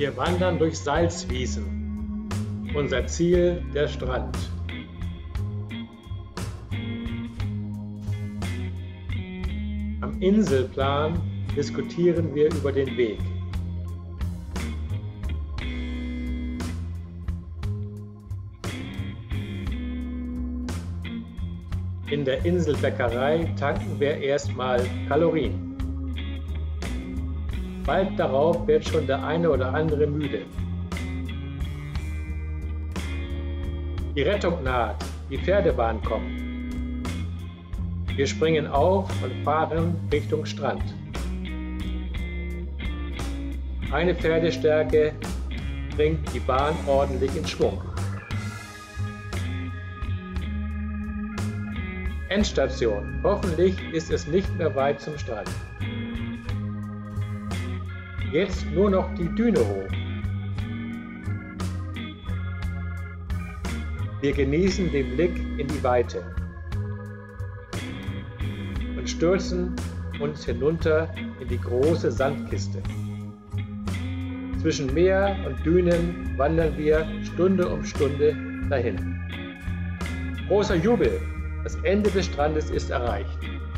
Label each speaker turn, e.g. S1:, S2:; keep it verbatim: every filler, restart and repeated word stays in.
S1: Wir wandern durch Salzwiesen. Unser Ziel der Strand. Am Inselplan diskutieren wir über den Weg. In der Inselbäckerei tanken wir erstmal Kalorien. Bald darauf wird schon der eine oder andere müde. Die Rettung naht, die Pferdebahn kommt. Wir springen auf und fahren Richtung Strand. Eine Pferdestärke bringt die Bahn ordentlich in Schwung. Endstation. Hoffentlich ist es nicht mehr weit zum Strand. Jetzt nur noch die Düne hoch. Wir genießen den Blick in die Weite und stürzen uns hinunter in die große Sandkiste. Zwischen Meer und Dünen wandern wir Stunde um Stunde dahin. Großer Jubel! Das Ende des Strandes ist erreicht.